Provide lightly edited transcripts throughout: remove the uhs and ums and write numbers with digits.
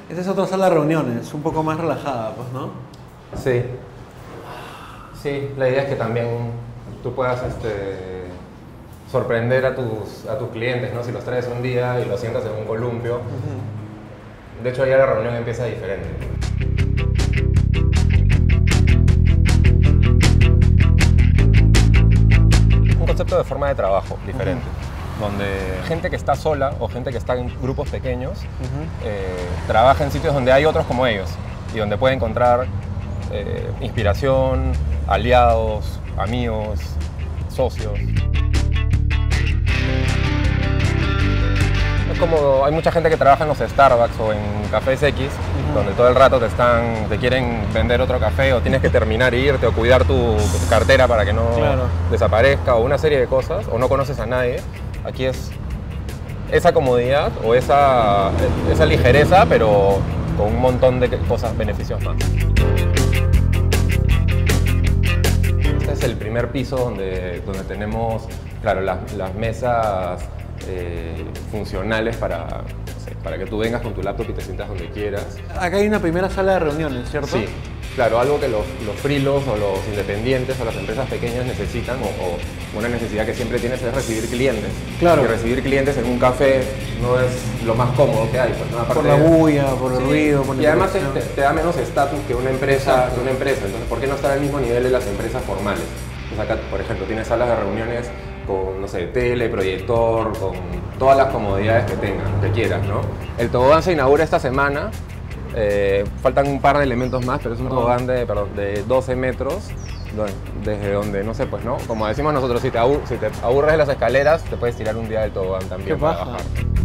Esta es otra sala de reuniones, un poco más relajada, pues, ¿no? Sí. Sí, la idea es que también tú puedas sorprender a tus clientes, ¿no? Si los traes un día y los sientas en un columpio. De hecho, ya la reunión empieza diferente. Un concepto de forma de trabajo diferente, donde gente que está sola o gente que está en grupos pequeños trabaja en sitios donde hay otros como ellos y donde puede encontrar inspiración, aliados, amigos, socios. Es como hay mucha gente que trabaja en los Starbucks o en Cafés X, donde todo el rato te quieren vender otro café o tienes que terminar e irte o cuidar tu cartera para que no desaparezca o una serie de cosas o no conoces a nadie. Aquí es esa comodidad o esa ligereza, pero con un montón de cosas, beneficios más. Este es el primer piso donde tenemos, claro, las mesas funcionales para que tú vengas con tu laptop y te sientas donde quieras. Acá hay una primera sala de reuniones, ¿cierto? Sí, claro, algo que los freelos o los independientes o las empresas pequeñas necesitan o una necesidad que siempre tienes es recibir clientes. Claro. Y recibir clientes en un café no es lo más cómodo que hay. Pues, ¿no? Por la bulla, por el ruido. Por y además te da menos estatus que una empresa. Entonces, ¿por qué no estar al mismo nivel de las empresas formales? Pues acá, por ejemplo, tienes salas de reuniones con, no sé, tele, proyector, con todas las comodidades que quieras, ¿no? El tobogán se inaugura esta semana. Faltan un par de elementos más, pero es un tobogán de 12 metros, desde donde, no sé, pues, ¿no? Como decimos nosotros, si te aburres de las escaleras, te puedes tirar un día del tobogán también para bajar.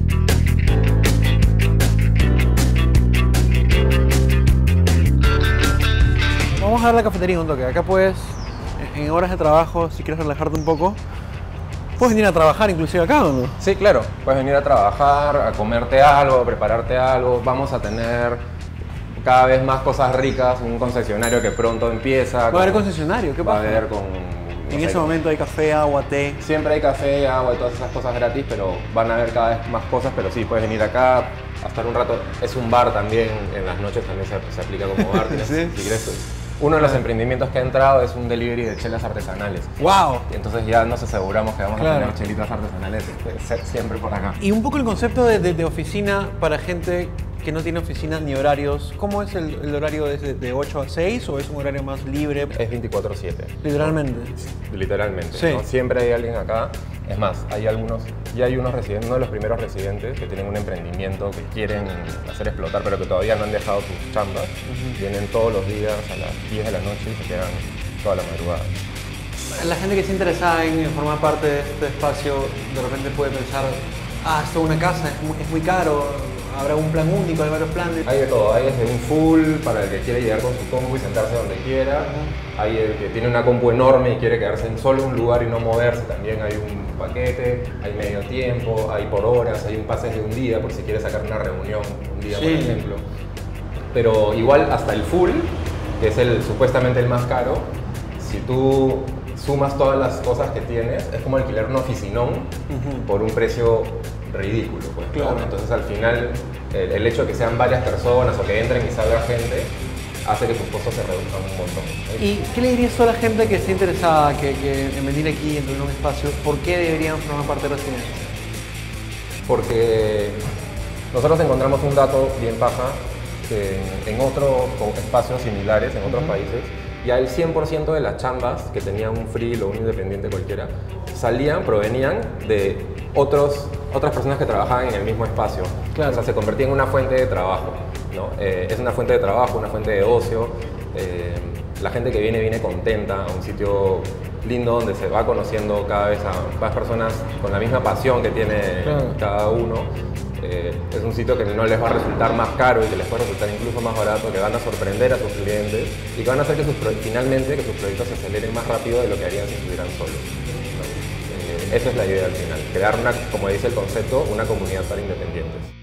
Vamos a dar la cafetería un toque. Acá puedes, en horas de trabajo, si quieres relajarte un poco, puedes venir a trabajar inclusive acá, ¿o no? Sí, claro. Puedes venir a trabajar, a comerte algo, a prepararte algo. Vamos a tener cada vez más cosas ricas, un concesionario que pronto empieza. ¿Va a haber concesionario? ¿Qué pasa? Va a haber en ese momento hay café, agua, té. Siempre hay café, agua y todas esas cosas gratis, pero van a haber cada vez más cosas, pero sí, puedes venir acá a estar un rato. Es un bar también, en las noches también se aplica como bar. ¿Sí? Si quieres, uno de los emprendimientos que ha entrado es un delivery de chelas artesanales. ¡Wow! Y entonces ya nos aseguramos que vamos a tener chelitas artesanales siempre por acá. Y un poco el concepto de oficina para gente que no tiene oficina ni horarios. ¿Cómo es el horario de 8 a 6 o es un horario más libre? Es 24/7. Literalmente. Literalmente. Sí. ¿No? Siempre hay alguien acá. Es más, hay unos residentes, uno de los primeros residentes que tienen un emprendimiento que quieren hacer explotar, pero que todavía no han dejado sus chambas. Vienen todos los días a las 10 de la noche y se quedan toda la madrugada. La gente que está interesada en formar parte de este espacio, de repente puede pensar, esto es una casa, es muy caro, habrá un plan único, hay varios planes. Hay de todo, hay desde un full para el que quiere llegar con su compu y sentarse donde quiera. Hay el que tiene una compu enorme y quiere quedarse en solo un lugar y no moverse, también hay un paquete, hay medio tiempo, hay por horas, hay un pase de un día por si quiere sacar una reunión un día, por ejemplo. Pero igual hasta el full, que es supuestamente el más caro, si tú sumas todas las cosas que tienes, es como alquilar un oficinón por un precio ridículo, pues, claro. ¿no? Entonces al final el hecho de que sean varias personas o que entren y salga gente hace que tus costos se reduzcan un montón. ¿Y qué le dirías a la gente que esté interesada en venir aquí, en tener un espacio? ¿Por qué deberían formar parte de Residencia? Porque nosotros encontramos un dato bien paja que en otros espacios similares, en otros países, ya el 100% de las chambas que tenía un free o un independiente cualquiera provenían de otras personas que trabajaban en el mismo espacio. Claro. O sea, se convertía en una fuente de trabajo, ¿no? Es una fuente de trabajo, una fuente de ocio. La gente que viene contenta a un sitio lindo donde se va conociendo cada vez a más personas con la misma pasión que tiene cada uno. Es un sitio que no les va a resultar más caro y que les puede resultar incluso más barato, que van a sorprender a sus clientes y que van a hacer que finalmente sus proyectos se aceleren más rápido de lo que harían si estuvieran solos. Esa es la idea al final, crear como dice el concepto, una comunidad para independientes.